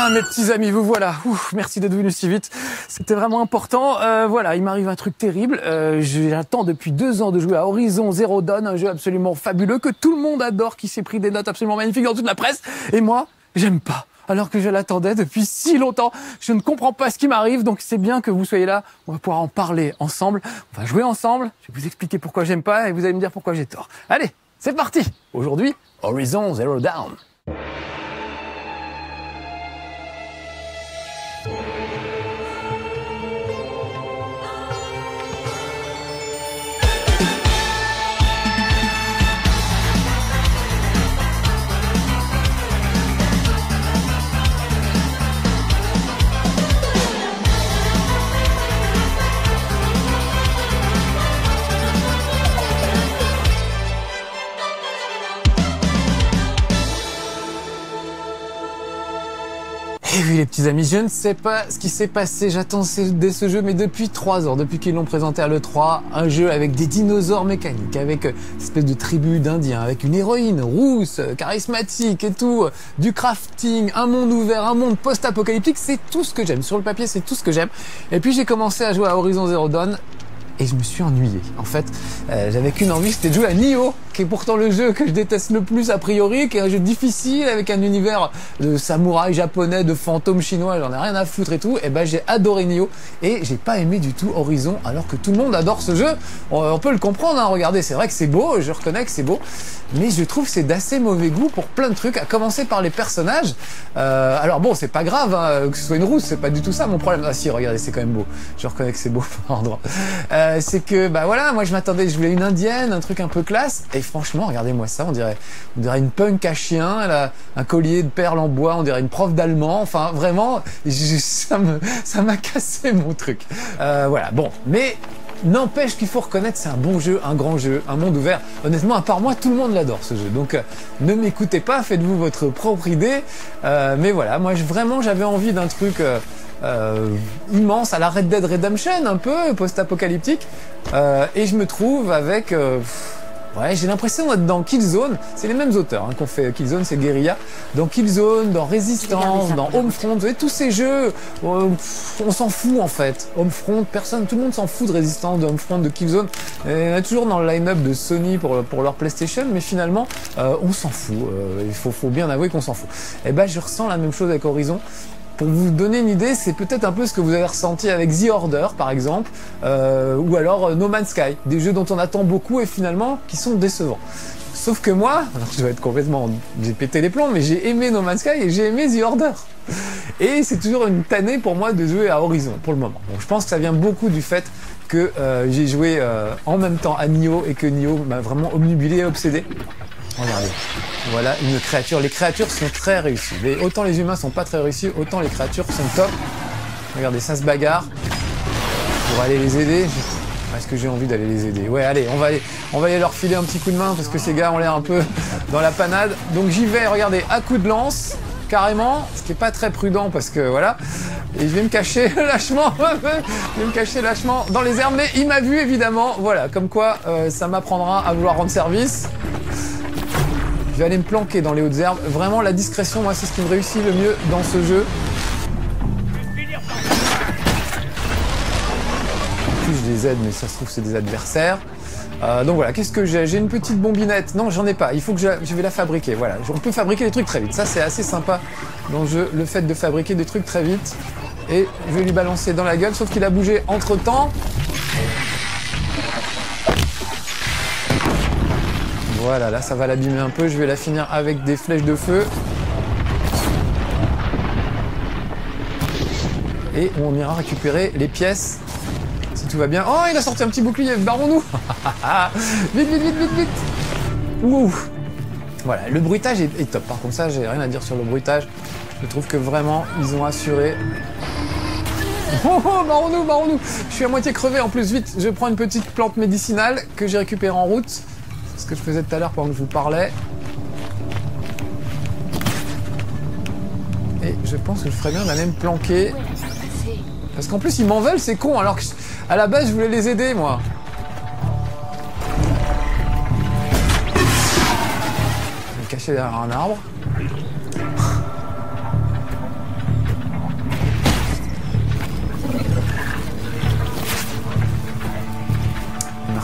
Ah, mes petits amis, vous voilà. Ouf, merci d'être venus si vite. C'était vraiment important. Voilà, il m'arrive un truc terrible. J'attends depuis 2 ans de jouer à Horizon Zero Dawn, un jeu absolument fabuleux que tout le monde adore, qui s'est pris des notes absolument magnifiques dans toute la presse. Et moi, j'aime pas. Alors que je l'attendais depuis si longtemps. Je ne comprends pas ce qui m'arrive, donc c'est bien que vous soyez là. On va pouvoir en parler ensemble. On va jouer ensemble. Je vais vous expliquer pourquoi j'aime pas et vous allez me dire pourquoi j'ai tort. Allez, c'est parti. Aujourd'hui, Horizon Zero Dawn. Et oui les petits amis, je ne sais pas ce qui s'est passé, j'attends ce jeu mais depuis 3 ans, depuis qu'ils l'ont présenté à l'E3, un jeu avec des dinosaures mécaniques, avec une espèce de tribu d'Indiens, avec une héroïne rousse, charismatique et tout, du crafting, un monde ouvert, un monde post-apocalyptique, c'est tout ce que j'aime, sur le papier c'est tout ce que j'aime. Et puis j'ai commencé à jouer à Horizon Zero Dawn, et je me suis ennuyé. En fait, j'avais qu'une envie, c'était de jouer à Nioh, qui est pourtant le jeu que je déteste le plus a priori, qui est un jeu difficile avec un univers de samouraï japonais, de fantômes chinois, j'en ai rien à foutre et tout. Et ben j'ai adoré Nioh et j'ai pas aimé du tout Horizon, alors que tout le monde adore ce jeu. On peut le comprendre, hein, regardez, c'est vrai que c'est beau, je reconnais que c'est beau, mais je trouve que c'est d'assez mauvais goût pour plein de trucs, à commencer par les personnages. Alors bon, c'est pas grave, hein, que ce soit une rousse, c'est pas du tout ça mon problème. Ah si, regardez, c'est quand même beau. Je reconnais que c'est beau par endroit. C'est que, bah voilà, moi je m'attendais, je voulais une indienne, un truc un peu classe, et franchement, regardez-moi ça, on dirait une punk à chien, elle a un collier de perles en bois, on dirait une prof d'allemand, enfin vraiment, ça m'a cassé mon truc. Voilà, bon, mais n'empêche qu'il faut reconnaître, c'est un bon jeu, un grand jeu, un monde ouvert. Honnêtement, à part moi, tout le monde l'adore ce jeu. Donc, ne m'écoutez pas, faites-vous votre propre idée. Mais voilà, moi vraiment, j'avais envie d'un truc immense à la Red Dead Redemption, un peu post-apocalyptique. Et je me trouve avec... ouais, j'ai l'impression d'être dans Killzone, c'est les mêmes auteurs hein, qu'on fait Killzone, c'est Guerrilla. Dans Killzone, dans Resistance, dans Homefront, vous voyez tous ces jeux, on s'en fout en fait. Homefront, tout le monde s'en fout de Resistance, de Homefront, de Killzone. Il y en a toujours dans le line-up de Sony pour leur PlayStation, mais finalement, on s'en fout. Il faut bien avouer qu'on s'en fout. Et ben, je ressens la même chose avec Horizon. Pour vous donner une idée, c'est peut-être un peu ce que vous avez ressenti avec The Order, par exemple, ou alors No Man's Sky, des jeux dont on attend beaucoup et finalement qui sont décevants. Sauf que moi, alors je dois être complètement... j'ai pété les plombs, mais j'ai aimé No Man's Sky et j'ai aimé The Order. Et c'est toujours une tannée pour moi de jouer à Horizon, pour le moment. Donc je pense que ça vient beaucoup du fait que j'ai joué en même temps à Nioh et que Nioh m'a vraiment obnubilé et obsédé. Regardez, voilà une créature. Les créatures sont très réussies. Autant les humains sont pas très réussis, autant les créatures sont top. Regardez, ça se bagarre pour aller les aider. Est-ce que j'ai envie d'aller les aider? Ouais, allez, on va aller leur filer un petit coup de main parce que ces gars ont l'air un peu dans la panade. Donc j'y vais, regardez, à coup de lance, carrément, ce qui est pas très prudent parce que voilà. Et je vais me cacher lâchement, je vais me cacher lâchement dans les herbes, mais il m'a vu évidemment. Voilà, comme quoi ça m'apprendra à vouloir rendre service. Je vais aller me planquer dans les hautes herbes. Vraiment, la discrétion, moi, c'est ce qui me réussit le mieux dans ce jeu. En plus, je les aide, mais ça se trouve, c'est des adversaires. Donc voilà, qu'est-ce que j'ai? J'ai une petite bombinette. Non, j'en ai pas. Il faut que je vais la fabriquer. Voilà, on peut fabriquer des trucs très vite. Ça, c'est assez sympa dans le jeu, le fait de fabriquer des trucs très vite. Et je vais lui balancer dans la gueule, sauf qu'il a bougé entre-temps. Voilà, là ça va l'abîmer un peu, je vais la finir avec des flèches de feu. Et on ira récupérer les pièces, si tout va bien. Oh, il a sorti un petit bouclier, barrons-nous. Vite, vite, vite, vite, vite. Ouh. Voilà, le bruitage est top, par contre ça, j'ai rien à dire sur le bruitage. Je trouve que vraiment, ils ont assuré... Oh, barrons-nous, barrons-nous. Je suis à moitié crevé, en plus, vite, je prends une petite plante médicinale que j'ai récupérée en route. Ce que je faisais tout à l'heure pendant que je vous parlais. Et je pense que je ferais bien d'aller me planquer. Parce qu'en plus ils m'en veulent, c'est con, alors que à la base je voulais les aider moi. Je vais me cacher derrière un arbre.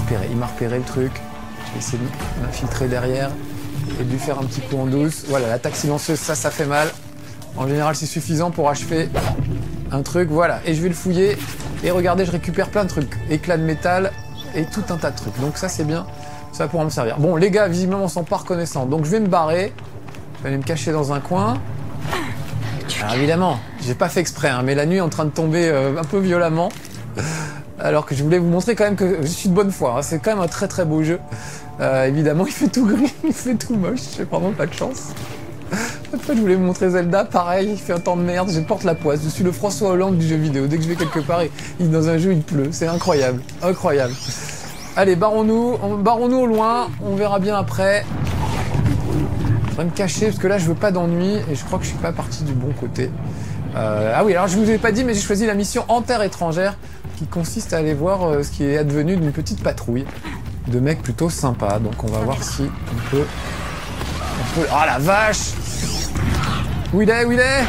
repéré. Il m'a repéré le truc. Je vais essayer de m'infiltrer derrière et de lui faire un petit coup en douce. Voilà, l'attaque silencieuse, ça fait mal. En général, c'est suffisant pour achever un truc. Voilà, et je vais le fouiller. Et regardez, je récupère plein de trucs. Éclats de métal et tout un tas de trucs. Donc ça, c'est bien. Ça pourra me servir. Bon, les gars, visiblement, on sont pas reconnaissants. Donc je vais me barrer. Je vais aller me cacher dans un coin. Alors évidemment, j'ai pas fait exprès, hein, mais la nuit est en train de tomber un peu violemment. Alors que je voulais vous montrer quand même que je suis de bonne foi. Hein. C'est quand même un très très beau jeu. Évidemment, il fait tout gris, il fait tout moche. J'ai vraiment pas de chance. Après, je voulais vous montrer Zelda. Pareil, il fait un temps de merde. Je porte la poisse. Je suis le François Hollande du jeu vidéo. Dès que je vais quelque part, dans un jeu, il pleut. C'est incroyable. Incroyable. Allez, barrons-nous au loin. On verra bien après. Je vais me cacher parce que là, je veux pas d'ennui. Et je crois que je suis pas parti du bon côté. Ah oui, alors je vous ai pas dit, mais j'ai choisi la mission En Terre étrangère, qui consiste à aller voir ce qui est advenu d'une petite patrouille de mecs plutôt sympas. Donc on va voir si on peut... Oh la vache! Où il est?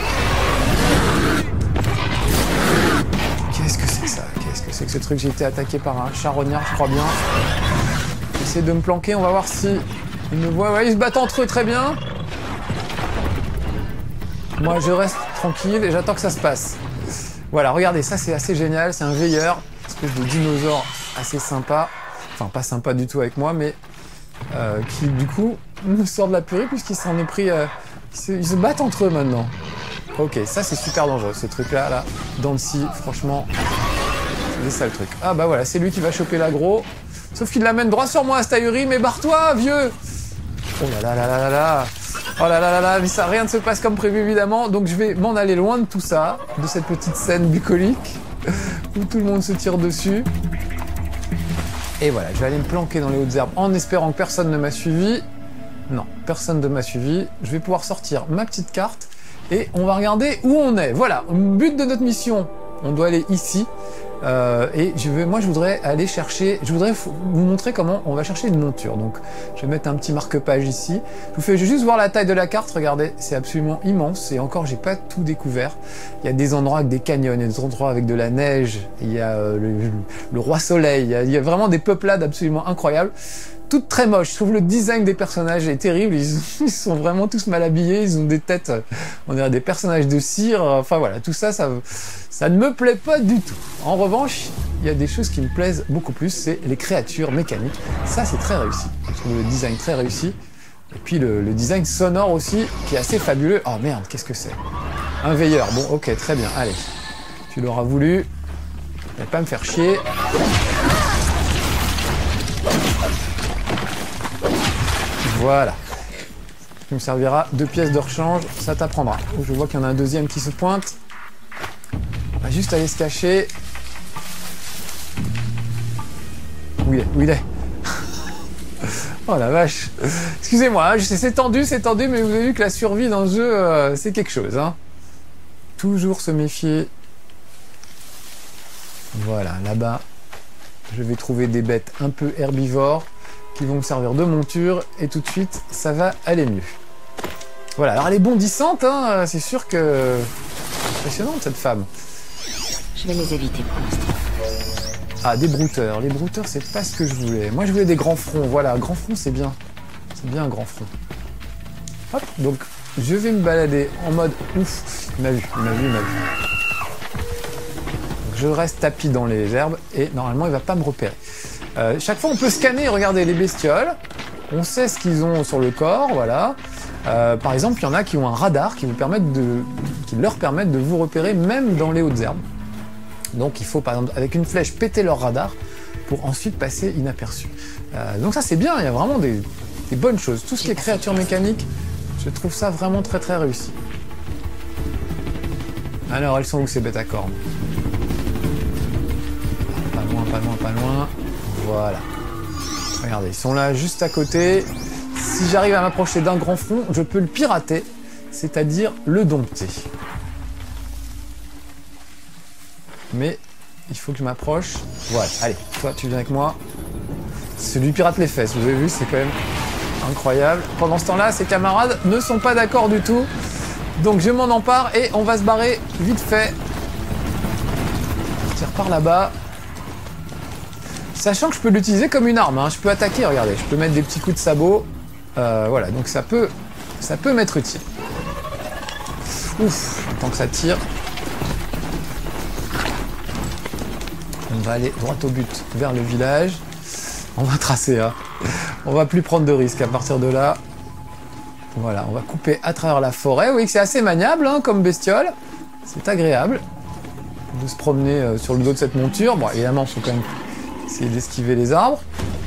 Qu'est-ce que c'est que ça? Qu'est-ce que c'est que ce truc? J'ai été attaqué par un charognard, je crois bien. J'essaie de me planquer, on va voir si ils me voient. Ouais, ils se battent entre eux très bien. Moi, je reste tranquille et j'attends que ça se passe. Voilà, regardez, ça c'est assez génial. C'est un veilleur, une espèce de dinosaure assez sympa. Enfin, pas sympa du tout avec moi, mais qui, du coup, me sort de la purée puisqu'il s'en est pris... ils se battent entre eux maintenant. Ok, ça c'est super dangereux, ce truc-là, là. Dans le scie, franchement, c'est ça le truc. Ah bah voilà, c'est lui qui va choper l'aggro. Sauf qu'il l'amène droit sur moi, Astayuri, mais barre-toi, vieux! Oh là là là là là là! Oh là là là là, mais ça, rien ne se passe comme prévu évidemment, donc je vais m'en aller loin de tout ça, de cette petite scène bucolique, où tout le monde se tire dessus. Et voilà, je vais aller me planquer dans les hautes herbes en espérant que personne ne m'a suivi. Non, personne ne m'a suivi. Je vais pouvoir sortir ma petite carte et on va regarder où on est. Voilà, but de notre mission, on doit aller ici. Et moi je voudrais aller chercher, je voudrais vous montrer comment on va chercher une monture. Donc je vais mettre un petit marque-page ici. Je vous fais juste voir la taille de la carte, regardez, c'est absolument immense. Et encore, j'ai pas tout découvert. Il y a des endroits avec des canyons, il y a des endroits avec de la neige, il y a le roi soleil, il y a vraiment des peuplades absolument incroyables. Toutes très moches. Je trouve le design des personnages est terrible. Ils sont vraiment tous mal habillés. Ils ont des têtes, on dirait des personnages de cire. Enfin voilà, tout ça, ça ne me plaît pas du tout. En revanche, il y a des choses qui me plaisent beaucoup plus. C'est les créatures mécaniques. Ça, c'est très réussi. Je trouve le design très réussi. Et puis le design sonore aussi, qui est assez fabuleux. Oh merde, qu'est-ce que c'est? Un veilleur. Bon, ok, très bien. Allez, tu l'auras voulu. Ne pas me faire chier. Voilà. Ça me servira 2 pièces de rechange, ça t'apprendra. Oh, je vois qu'il y en a un deuxième qui se pointe. On va juste aller se cacher. Où il est? Oh la vache. Excusez-moi, hein, c'est tendu, mais vous avez vu que la survie dans ce jeu, c'est quelque chose. Hein. Toujours se méfier. Voilà, là-bas, je vais trouver des bêtes un peu herbivores qui vont me servir de monture et tout de suite ça va aller mieux. Voilà, alors elle est bondissante, hein, c'est sûr que... Impressionnante cette femme. Je vais les éviter pour l'instant. Ah, des brouteurs. Les brouteurs, c'est pas ce que je voulais. Moi je voulais des grands fronts, voilà, grand front c'est bien. C'est bien un grand front. Hop, donc je vais me balader en mode ouf. Il m'a vu. Donc, je reste tapis dans les herbes et normalement il va pas me repérer. Chaque fois on peut scanner, regardez les bestioles, on sait ce qu'ils ont sur le corps, voilà. Par exemple, il y en a qui ont un radar qui leur permettent de vous repérer même dans les hautes herbes. Donc il faut par exemple avec une flèche péter leur radar pour ensuite passer inaperçu. Donc ça c'est bien, il y a vraiment des bonnes choses. Tout ce qui est créatures mécaniques, je trouve ça vraiment très très réussi. Alors elles sont où ces bêtes à cornes? Pas loin. Voilà. Regardez, ils sont là juste à côté. Si j'arrive à m'approcher d'un grand front, je peux le pirater, c'est-à-dire le dompter. Mais il faut que je m'approche. Voilà, allez, toi tu viens avec moi. Celui pirate les fesses, vous avez vu, c'est quand même incroyable. Pendant ce temps-là, ses camarades ne sont pas d'accord du tout. Donc je m'en empare et on va se barrer vite fait. Je tire par là-bas. Sachant que je peux l'utiliser comme une arme, hein. Je peux attaquer, regardez, je peux mettre des petits coups de sabot. Voilà, donc ça peut m'être utile. Ouf, tant que ça tire. On va aller droit au but vers le village. On va tracer, hein. On va plus prendre de risques à partir de là. Voilà, on va couper à travers la forêt. Vous voyez que c'est assez maniable, hein, comme bestiole. C'est agréable de se promener sur le dos de cette monture. Bon, évidemment, il faut quand même essayer d'esquiver les arbres.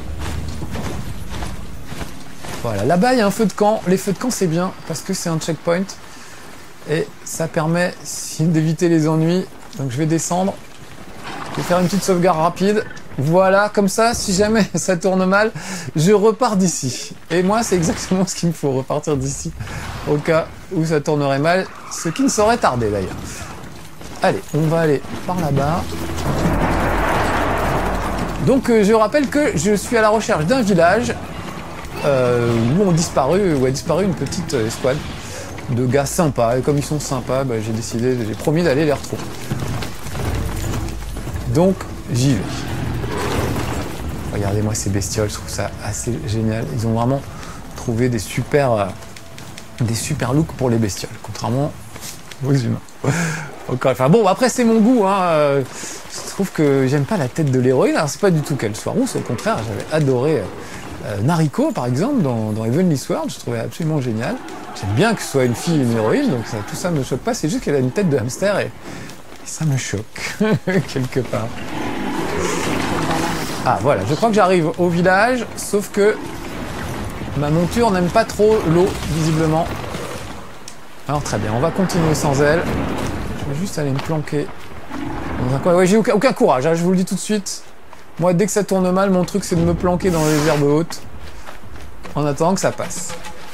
Voilà, là-bas, il y a un feu de camp. Les feux de camp, c'est bien, parce que c'est un checkpoint. Et ça permet d'éviter les ennuis. Donc je vais descendre. Je vais faire une petite sauvegarde rapide. Voilà, comme ça, si jamais ça tourne mal, je repars d'ici. Et moi, c'est exactement ce qu'il me faut, repartir d'ici, au cas où ça tournerait mal, ce qui ne saurait tarder d'ailleurs. Allez, on va aller par là-bas. Donc je rappelle que je suis à la recherche d'un village où a disparu une petite escouade de gars sympas. Et comme ils sont sympas, bah, j'ai promis d'aller les retrouver. Donc j'y vais. Regardez-moi ces bestioles, je trouve ça assez génial. Ils ont vraiment trouvé des super looks pour les bestioles, contrairement aux humains. Enfin bon, après c'est mon goût, hein. Je trouve que j'aime pas la tête de l'héroïne. Alors c'est pas du tout qu'elle soit rousse, au contraire, j'avais adoré Nariko par exemple dans Heavenly Sword, je trouvais absolument génial. J'aime bien que ce soit une fille, une héroïne, donc tout ça me choque pas. C'est juste qu'elle a une tête de hamster et ça me choque quelque part. Ah voilà, je crois que j'arrive au village, sauf que ma monture n'aime pas trop l'eau, visiblement. Alors très bien, on va continuer sans elle. Je vais juste aller me planquer dans un coin. Ouais, j'ai aucun courage, hein, je vous le dis tout de suite. Moi, dès que ça tourne mal, mon truc c'est de me planquer dans les herbes hautes en attendant que ça passe.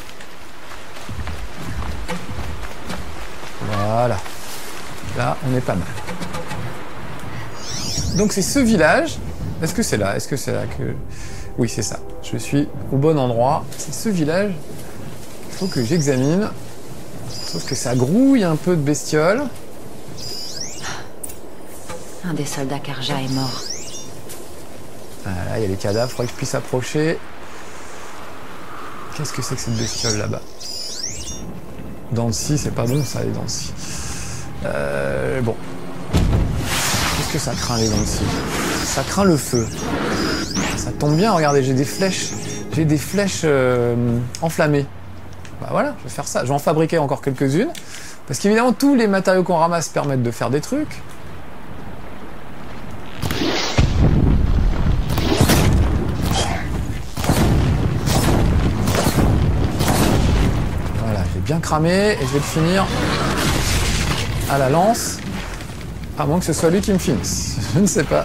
Voilà. Là, on est pas mal. Donc c'est ce village. Est-ce que c'est là? Est-ce que c'est là que... Oui, c'est ça. Je suis au bon endroit. C'est ce village qu'il faut que j'examine. Sauf que ça grouille un peu de bestioles. Un des soldats Karja est mort. Voilà, il y a les cadavres. Il faudrait que je puisse approcher. Qu'est-ce que c'est que cette bestiole là-bas? Dents de scie, c'est pas bon ça, les dents de scie. Bon. Qu'est-ce que ça craint les dents de scie? Ça craint le feu. Ça tombe bien, regardez, j'ai des flèches enflammées. Bah voilà, je vais faire ça. Je vais en fabriquer encore quelques-unes. Parce qu'évidemment, tous les matériaux qu'on ramasse permettent de faire des trucs. Voilà, j'ai bien cramé et je vais le finir à la lance. À moins que ce soit lui qui me finisse. Je ne sais pas.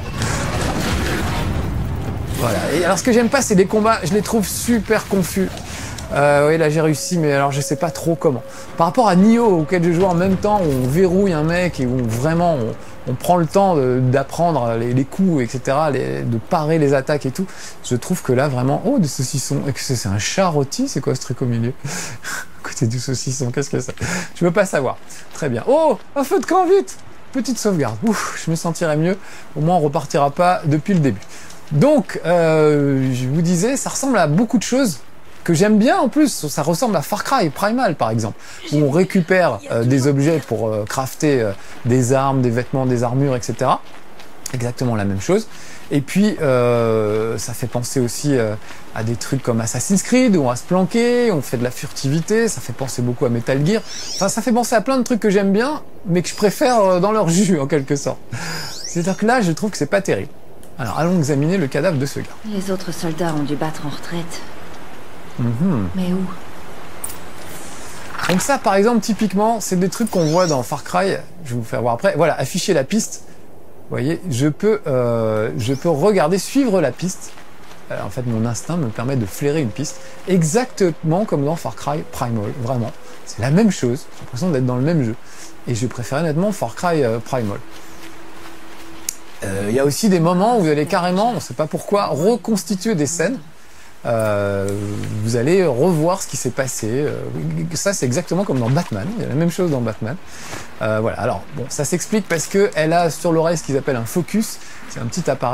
Voilà. Et alors ce que j'aime pas, c'est les combats. Je les trouve super confus. Oui, là j'ai réussi, mais alors je sais pas trop comment. Par rapport à Nioh, auquel je joue en même temps, où on verrouille un mec et où vraiment on prend le temps d'apprendre les coups, etc., de parer les attaques et tout, je trouve que là vraiment... Oh, des saucissons. Et que c'est un chat rôti? C'est quoi ce truc au milieu? À côté du saucisson, qu'est-ce que c'est? Je veux pas savoir. Très bien. Oh, un feu de camp, vite! Petite sauvegarde. Ouf, je me sentirais mieux. Au moins, on repartira pas depuis le début. Donc, je vous disais, ça ressemble à beaucoup de choses que j'aime bien en plus. Ça ressemble à Far Cry Primal, par exemple, où on récupère des objets pour crafter des armes, des vêtements, des armures, etc. Exactement la même chose. Et puis, ça fait penser aussi à des trucs comme Assassin's Creed, où on va se planquer, on fait de la furtivité, ça fait penser beaucoup à Metal Gear. Enfin, ça fait penser à plein de trucs que j'aime bien, mais que je préfère dans leur jus, en quelque sorte. C'est-à-dire que là, je trouve que c'est pas terrible. Alors, allons examiner le cadavre de ce gars. Les autres soldats ont dû battre en retraite. Mais où? Donc ça, par exemple, typiquement, c'est des trucs qu'on voit dans Far Cry. Je vais vous faire voir après. Voilà, afficher la piste. Vous voyez, je peux regarder, suivre la piste. En fait, mon instinct me permet de flairer une piste, exactement comme dans Far Cry Primal, vraiment. C'est la même chose, j'ai l'impression d'être dans le même jeu. Et je préfère nettement Far Cry Primal. Il y a aussi des moments où vous allez carrément, on ne sait pas pourquoi, reconstituer des scènes. Vous allez revoir ce qui s'est passé. Ça, c'est exactement comme dans Batman. Il y a la même chose dans Batman. Voilà. Alors, bon, ça s'explique parce qu'elle a sur l'oreille ce qu'ils appellent un focus. C'est un petit appareil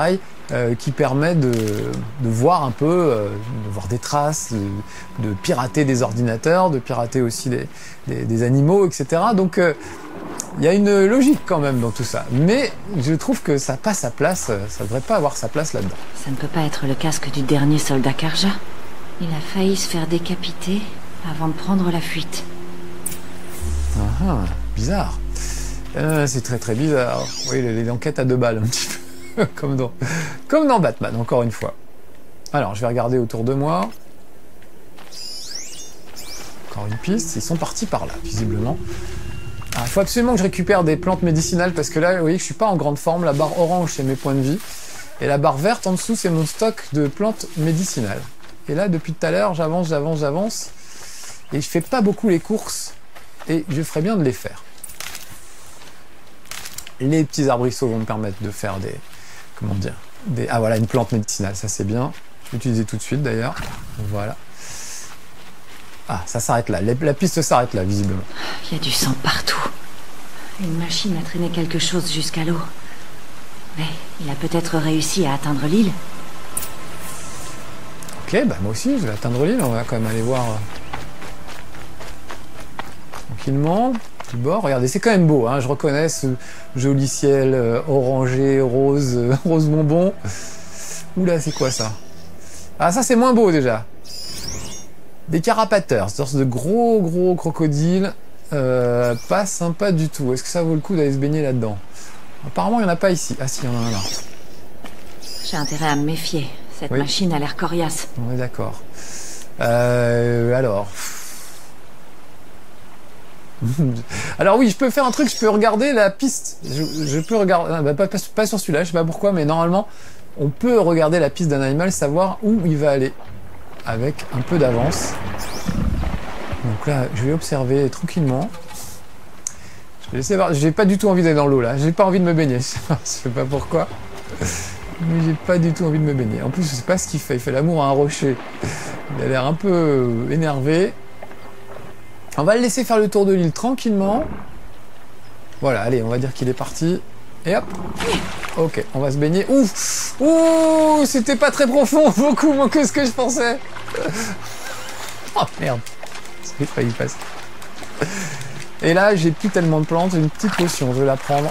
qui permet de voir un peu, de voir des traces, de pirater des ordinateurs, de pirater aussi des animaux, etc. Donc il y a une logique quand même dans tout ça. Mais je trouve que ça n'a pas sa place, ça ne devrait pas avoir sa place là-dedans. Ça ne peut pas être le casque du dernier soldat Karja. Il a failli se faire décapiter avant de prendre la fuite. Ah, bizarre. C'est très très bizarre. Oui, les enquêtes à 2 balles un petit peu. comme dans Batman, encore une fois. Alors, je vais regarder autour de moi. Encore une piste. Ils sont partis par là, visiblement. Il faut absolument que je récupère des plantes médicinales parce que là, vous voyez que je suis pas en grande forme. La barre orange, c'est mes points de vie. Et la barre verte en dessous, c'est mon stock de plantes médicinales. Et là, depuis tout à l'heure, j'avance. Et je fais pas beaucoup les courses. Et je ferais bien de les faire. Les petits arbrisseaux vont me permettre de faire des... Comment dire Ah voilà, une plante médicinale, ça c'est bien. Je vais l'utiliser tout de suite d'ailleurs. Voilà. Ah, ça s'arrête là. La piste s'arrête là, visiblement. Il y a du sang partout. Une machine a traîné quelque chose jusqu'à l'eau. Mais il a peut-être réussi à atteindre l'île. Ok, bah moi aussi, je vais atteindre l'île. On va quand même aller voir tranquillement. Du bord. Regardez, c'est quand même beau, hein. Je reconnais ce joli ciel orangé, rose, rose bonbon. Oula, c'est quoi ça? Ah, ça c'est moins beau déjà. Des carapateurs, sorte de gros crocodiles. Pas sympa du tout. Est-ce que ça vaut le coup d'aller se baigner là-dedans? Apparemment, il n'y en a pas ici. Ah si, il y en a un là. J'ai intérêt à me méfier. Cette machine a l'air coriace. On est d'accord. Alors... Alors oui, je peux faire un truc, je peux regarder la piste. Je peux regarder, pas sur celui-là, je sais pas pourquoi, mais normalement, on peut regarder la piste d'un animal, savoir où il va aller, avec un peu d'avance. Donc là, je vais observer tranquillement. Je vais laisser voir. J'ai pas du tout envie d'aller dans l'eau là. J'ai pas envie de me baigner. Je sais pas pourquoi, mais j'ai pas du tout envie de me baigner. En plus, je sais pas ce qu'il fait. Il fait l'amour à un rocher. Il a l'air un peu énervé. On va le laisser faire le tour de l'île tranquillement. Voilà, allez, on va dire qu'il est parti. Et hop. Ok, on va se baigner. Ouf. Ouh, c'était pas très profond, beaucoup moins que ce que je pensais. Oh merde, j'ai failli passer. Et là, j'ai plus tellement de plantes, j'ai une petite potion, je vais la prendre.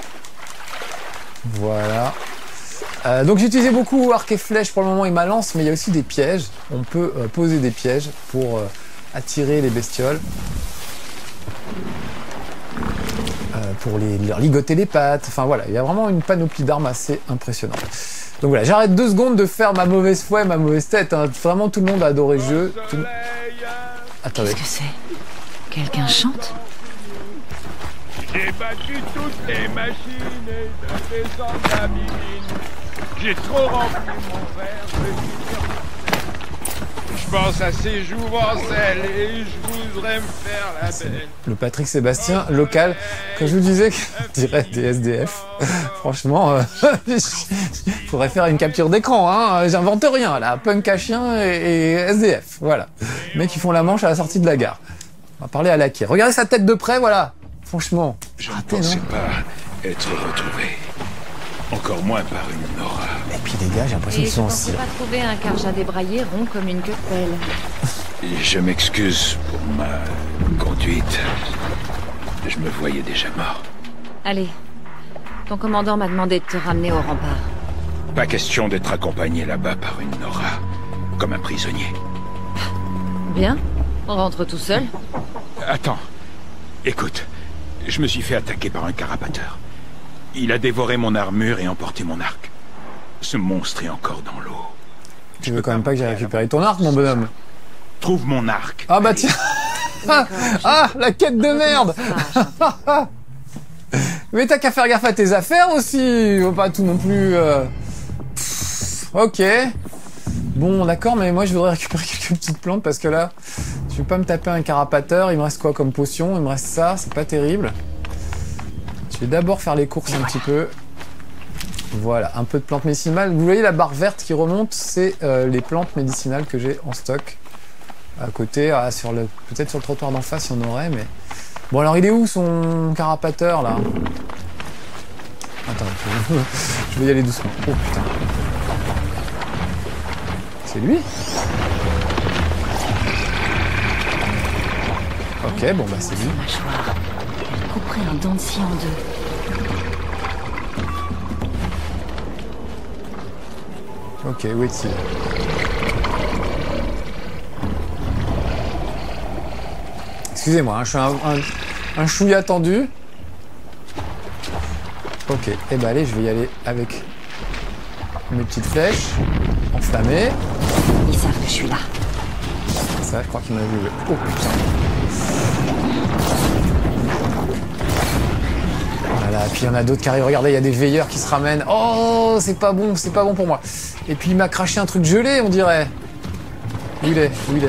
Voilà. Donc j'ai utilisé beaucoup arc et flèche pour le moment et ma lance, mais il y a aussi des pièges. On peut poser des pièges pour... attirer les bestioles pour leur ligoter les pattes. Enfin voilà, il y a vraiment une panoplie d'armes assez impressionnante. Donc voilà, j'arrête 2 secondes de faire ma mauvaise foi et ma mauvaise tête. Hein. Vraiment, tout le monde a adoré le jeu. Attendez. Qu'est-ce que c'est? Quelqu'un chante? J'ai battu toutes les machines et je descends la mine. J'ai trop rempli mon verre, je pense à ces jours en selle et je voudrais me faire la belle. Le Patrick Sébastien local, comme je vous disais, on dirait des SDF. Franchement, il faudrait faire une capture d'écran, hein. J'invente rien là, punk à chien et SDF, voilà. Les mecs qui font la manche à la sortie de la gare. On va parler à Laquais. Regardez sa tête de près, voilà. Franchement. Je ne pensais pas être retrouvé. Encore moins par une Nora. Et puis les gars, j'ai l'impression qu'ils sont aussi... Je ne pensais pas trouver un Karja débraillé rond comme une queue de pelle. Je m'excuse pour ma conduite. Je me voyais déjà mort. Allez, ton commandant m'a demandé de te ramener au rempart. Pas question d'être accompagné là-bas par une Nora, comme un prisonnier. Bien, on rentre tout seul. Attends, écoute, je me suis fait attaquer par un carapateur. Il a dévoré mon armure et emporté mon arc. Ce monstre est encore dans l'eau. Tu veux quand même pas que j'ai récupéré ton arc, mon bonhomme? Trouve mon arc. Ah bah tiens. Ah, la quête de merde. Mais t'as qu'à faire gaffe à tes affaires aussi. Faut pas tout non plus... Ok. Bon, d'accord, mais moi je voudrais récupérer quelques petites plantes parce que là, je vais pas me taper un carapateur. Il me reste quoi comme potion? Il me reste ça, c'est pas terrible. Je vais d'abord faire les courses un petit peu. Voilà, un peu de plantes médicinales. Vous voyez la barre verte qui remonte, c'est les plantes médicinales que j'ai en stock. À côté, peut-être sur le trottoir d'en face, il y en aurait, mais... Bon, alors il est où son carapateur, là? Attends, je vais y aller doucement. Oh putain. C'est lui. Ok, bon bah c'est lui. Mâchoire. Elle couperait un dent de scie en deux. Ok, où est-il? Excusez-moi, hein, je suis un chouïa tendu. Ok, et bah allez, je vais y aller avec mes petites flèches enflammées. Ils savent que je suis là. Ça, je crois qu'il m'a vu. Oh putain. Voilà, et puis il y en a d'autres qui arrivent. Regardez, il y a des veilleurs qui se ramènent. Oh, c'est pas bon pour moi. Et puis il m'a craché un truc gelé, on dirait. Où il est?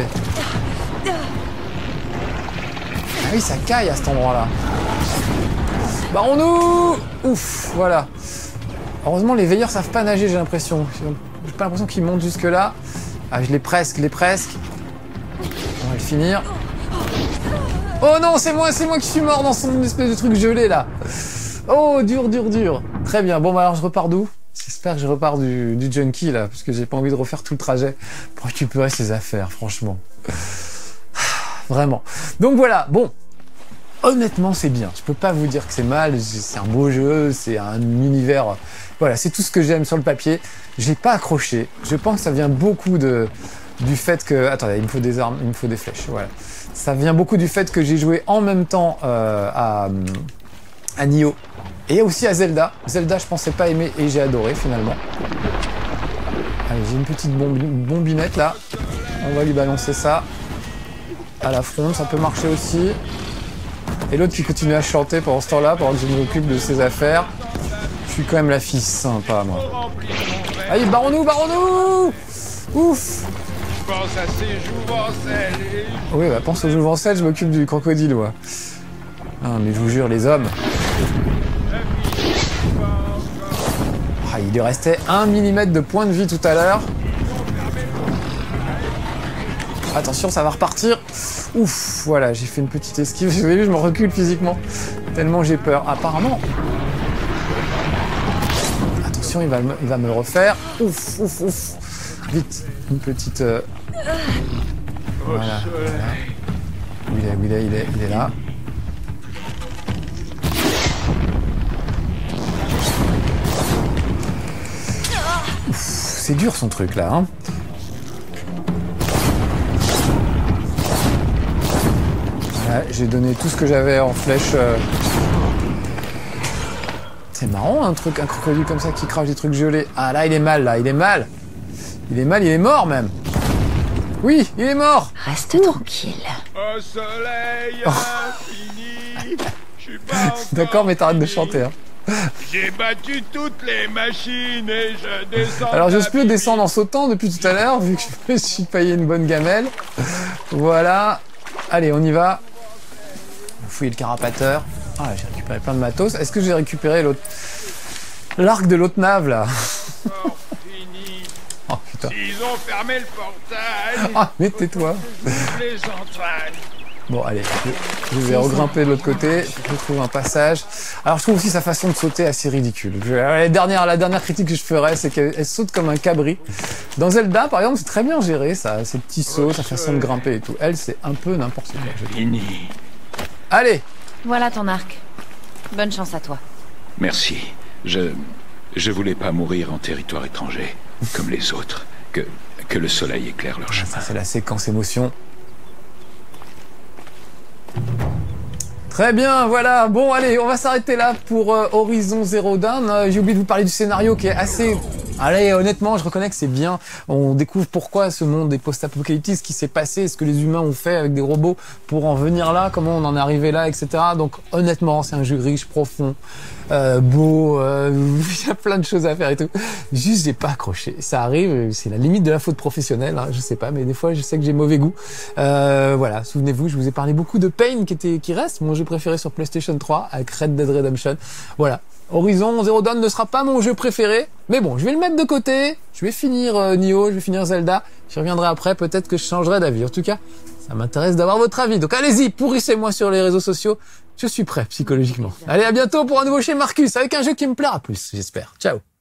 Ah oui, ça caille à cet endroit-là. Barrons-nous! Ouf, voilà. Heureusement, les veilleurs savent pas nager, j'ai l'impression. J'ai pas l'impression qu'ils montent jusque-là. Ah, je l'ai presque. On va le finir. Oh non, c'est moi qui suis mort dans son espèce de truc gelé, là. Oh, dur. Très bien. Bon, bah alors, je repars d'où? J'espère que je repars du junkie, là, parce que j'ai pas envie de refaire tout le trajet pour récupérer ses affaires, franchement. Vraiment. Donc voilà, bon. Honnêtement, c'est bien. Je peux pas vous dire que c'est mal. C'est un beau jeu, c'est un univers. Voilà, c'est tout ce que j'aime sur le papier. J'ai pas accroché. Je pense que ça vient beaucoup du fait que. Attendez, il me faut des armes, il me faut des flèches. Voilà. Ça vient beaucoup du fait que j'ai joué en même temps à Nioh et aussi à Zelda. Zelda, je pensais pas aimer et j'ai adoré finalement. Allez, j'ai une petite bombinette là. On va lui balancer ça à la fronde. Ça peut marcher aussi. Et l'autre qui continue à chanter pendant ce temps-là, pendant que je m'occupe de ses affaires. Je suis quand même la fille sympa, moi. Allez, barrons-nous! Ouf! Pense à ces jouvencelles. Oui, bah pense aux jouvencelles, je m'occupe du crocodile, moi. Ah, mais je vous jure, les hommes. Ah, il lui restait 1 mm de point de vie tout à l'heure. Attention, ça va repartir. Ouf, voilà, j'ai fait une petite esquive. Vous avez vu, je me recule physiquement. Tellement j'ai peur. Apparemment. Attention, il va me le refaire. Ouf. Vite, une petite... Voilà. Où il est là. Ouf, c'est dur son truc là, hein. Ouais, j'ai donné tout ce que j'avais en flèche. C'est marrant un crocodile comme ça qui crache des trucs gelés. Ah là il est mal, il est mort même. Oui, il est mort. Reste tranquille. Au soleil infini. Je suis pas encore D'accord, mais t'arrêtes de chanter, hein. J'ai battu toutes les machines et je descends. Alors j'ose plus descendre en sautant depuis tout à l'heure, vu que je me suis payé une bonne gamelle. Voilà. Allez, on y va. Fouiller le carapateur. Ah, j'ai récupéré plein de matos. Est-ce que j'ai récupéré l'arc de l'autre nave, là? Fini. Oh, putain. Ils ont fermé le portail. Ah, mais tais-toi. Les Antoine. Bon, allez, je vais regrimper de l'autre côté. Je trouve un passage. Alors, je trouve aussi sa façon de sauter assez ridicule. La dernière critique que je ferais, c'est qu'elle saute comme un cabri. Dans Zelda, par exemple, c'est très bien géré, ça. Ses petits sauts, sa façon de grimper et tout. Elle, c'est un peu n'importe quoi. Fini. Allez! Voilà ton arc. Bonne chance à toi. Merci. Je voulais pas mourir en territoire étranger, comme les autres. Que le soleil éclaire leur chemin. Ça, c'est la séquence émotion. Très bien, voilà. Bon, allez, on va s'arrêter là pour Horizon Zero Dawn. J'ai oublié de vous parler du scénario qui est assez... Allez, honnêtement, je reconnais que c'est bien. On découvre pourquoi ce monde est post-apocalyptique, ce qui s'est passé, ce que les humains ont fait avec des robots pour en venir là, comment on en est arrivé là, etc. Donc, honnêtement, c'est un jeu riche, profond, beau, il y a plein de choses à faire et tout. Juste, j'ai pas accroché. Ça arrive, c'est la limite de la faute professionnelle, hein, je sais pas, mais des fois, je sais que j'ai mauvais goût. Voilà, souvenez-vous, je vous ai parlé beaucoup de Pain, qui reste mon jeu préféré sur PlayStation 3, avec Red Dead Redemption. Voilà. Horizon Zero Dawn ne sera pas mon jeu préféré, mais bon, je vais le mettre de côté, je vais finir Nioh, je vais finir Zelda, j'y reviendrai après, peut-être que je changerai d'avis. En tout cas, ça m'intéresse d'avoir votre avis, donc allez-y, pourrissez-moi sur les réseaux sociaux, je suis prêt psychologiquement. Allez, à bientôt pour un nouveau chez Marcus, avec un jeu qui me plaira plus, j'espère. Ciao.